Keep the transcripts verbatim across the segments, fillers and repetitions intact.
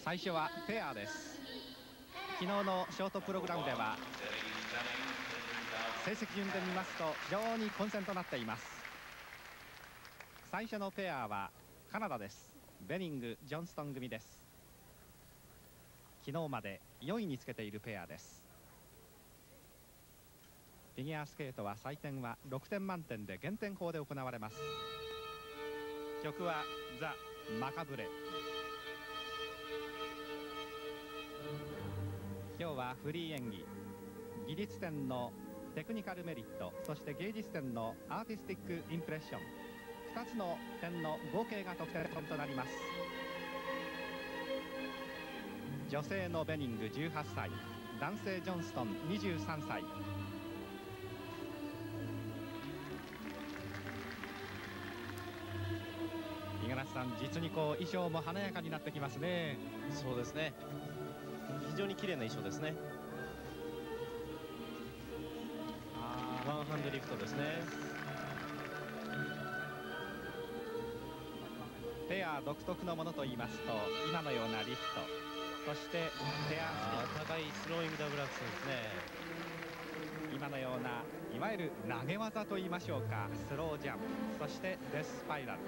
最初はペアです。昨日のショートプログラムでは成績順で見ますと非常に混戦となっています。最初のペアはカナダです。ベニング・ジョンストン組です。昨日までよんいにつけているペアです。フィギュアスケートは採点はろくてん満点で減点法で行われます。曲はザ・マカブレ。今日はフリー演技、技術点のテクニカルメリット、そして芸術点のアーティスティックインプレッション、ふたつの点の合計が得点となります。女性のベニングじゅうはっさい、男性ジョンストンにじゅうさんさい。五十嵐さん、実にこう衣装も華やかになってきますね。 そうですね、非常に綺麗な衣装ですね。ワンハンドリフトですね。 ペア独特のものといいますと今のようなリフト、そしてペアスピン、 高いスローイングダブルアクセルですね。 今のようないわゆる投げ技といいましょうか、スロージャンプ、そしてデススパイラル。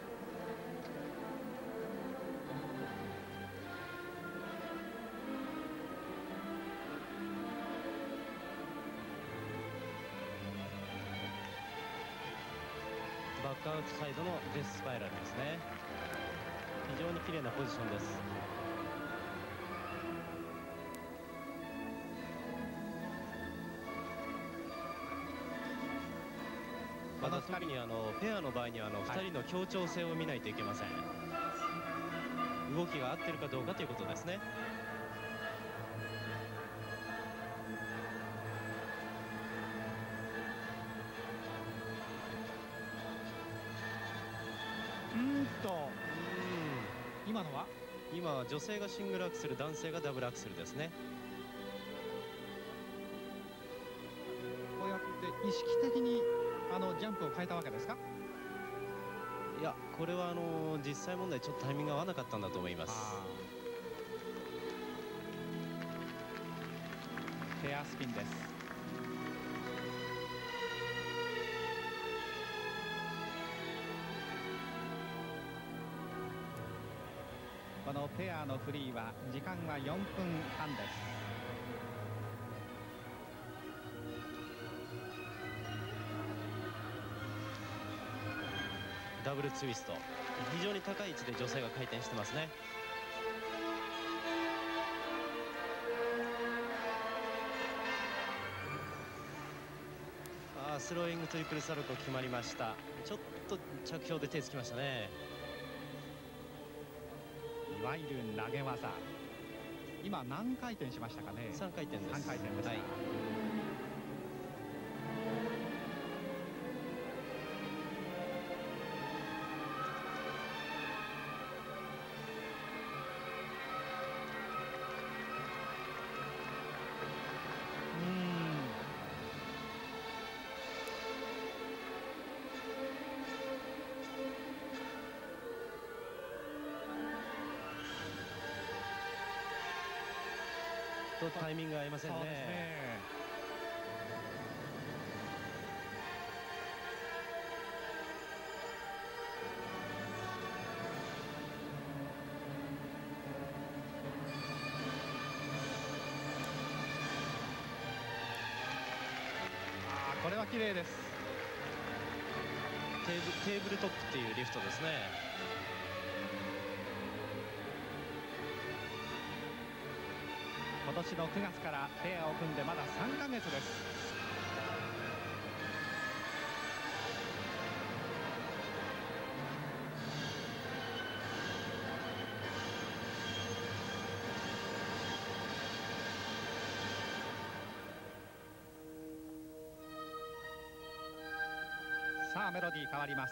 バックアウトサイドのデススパイラルですね。非常に綺麗なポジションです。また特にあのペアの場合にはあのふたりの協調性を見ないといけません。動きが合ってるかどうかということですね。 うんと今のは今は女性がシングルアクセル、男性がダブルアクセルですね。 こうやって意識的にあのジャンプを変えたわけですか？ いや、これはあの実際問題ちょっとタイミングが合わなかったんだと思います。 ペアスピンです。このペアのフリーは時間はよんぷんはんです。 ダブルツイスト、非常に高い位置で女性が回転してますね。あースローイングトリプルサルコー決まりました。ちょっと着氷で手つきましたね。 いわゆる投げ技、今何回転しましたかね？ さんかい転です。 さんかい転です。はい、 とタイミングが合いませんね。 そうですね。あーこれは綺麗です。 テーブテーブルトップっていうリフトですね。 今年のくがつからペアを組んでまださんかげつです。さあメロディー変わります。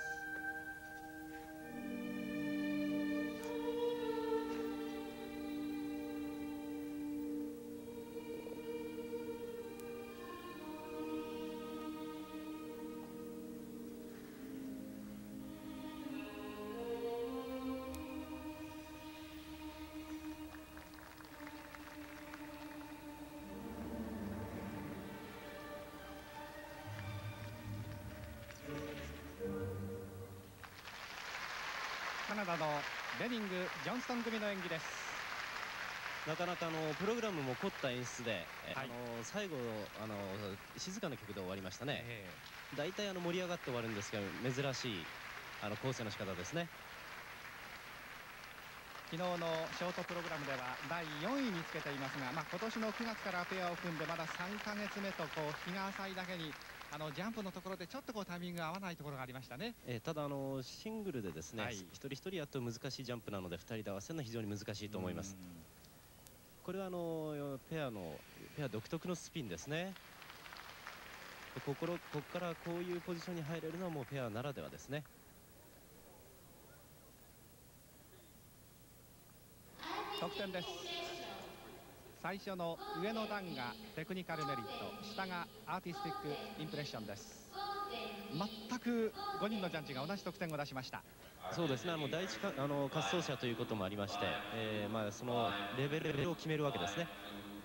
カナダのベニング・ジョンストン組の演技です。 なかなかあのプログラムも凝った演出で、 はい、 あの最後あの静かな曲で終わりましたね。 えー、大体あの盛り上がって終わるんですが、珍しいあの構成の仕方ですね。 昨日のショートプログラムではだいよんいにつけていますが、まあ、今年のくがつからペアを組んでまださんかげつめとこう日が浅いだけに、あのジャンプのところでちょっとこうタイミングが合わないところがありましたね。 えー、ただあのシングルでですね、はい、一人一人やっと難しいジャンプなのでふたりで合わせるのは非常に難しいと思います。これはあのペアのペア独特のスピンですね。ここここからこういうポジションに入れるのはもうペアならではですね。 得点です。最初の上の段がテクニカルメリット、下がアーティスティックインプレッションです。全くごにんのジャッジが同じ得点を出しました。 そうですね、あの第一かあの滑走者ということもありまして、えー、まあそのレベルを決めるわけですね。